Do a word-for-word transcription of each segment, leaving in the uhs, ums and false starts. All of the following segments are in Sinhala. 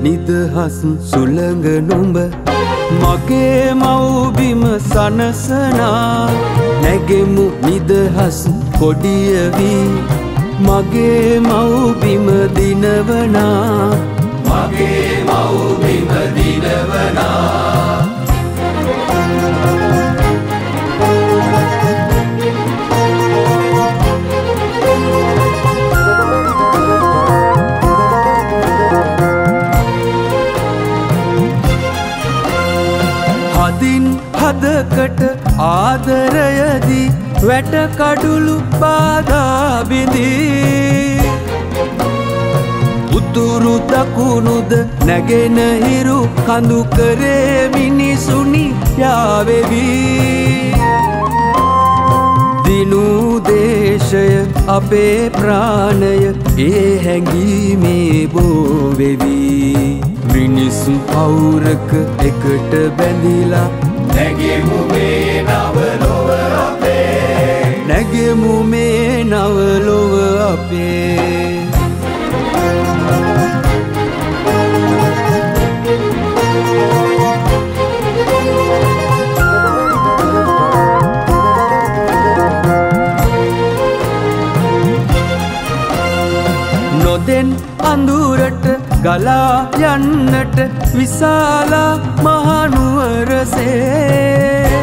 නිදහස් සුළඟ නුඹ මගේ මව්බිම සනසනා නැගෙමු නිදහස් කොඩිය වී මගේ මව්බිම දිනවනා මගේ මව්බිම දිනවනා හදින් හදකට ආදරයදී වැට කඩුළු බාධා බිඳී උතුරු දකුණුද නැගෙන හිරු කඳු කරේ මිනිසුනි යාවෙවි දිනු දේශය අපේ ප්‍රාණය ඒ හැඟීමේ බෝවෙවි මිනිසුන් පවුරක එකට බැඳිලා නැගෙමු මේ නව ලොව අපේ නැගෙමු මේ නව ලොව අපේ නොදෙන් අඳුරට ගලා යන්නට විශාලා මහනුවරසේ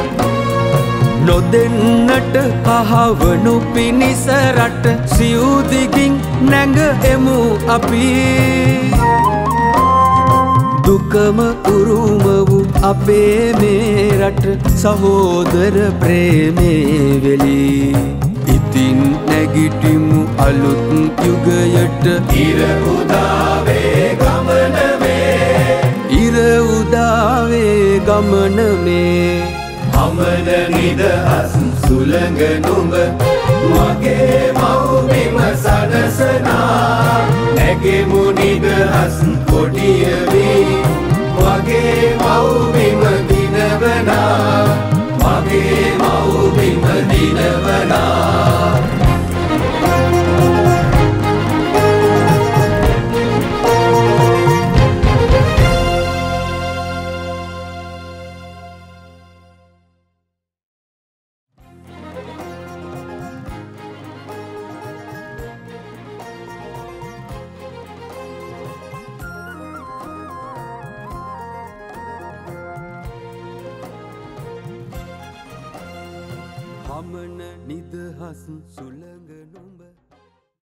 නොදෙන්නට කහවණු පිණිස රට සිව්දිගින් නැඟ එමු අපි දුකම උරුම වූ අපේ මේ රට සහෝදර ප්‍රේමේ වෙලී ඉතින් නැගිටිමු අලුත් යුගයට ඉර උදාවේ ගමන මේ ඉර උදාවේ ගමන මේ අමන නිදහස් සුළඟ නුඹ මගේ මව්බිම සනසනා නැගෙමු නිදහස් කොඩිය වී මගේ මව්බිම දිනවනා මගේ මව්බිම දිනවනා අමන නිදහස් සුළඟ නුඹ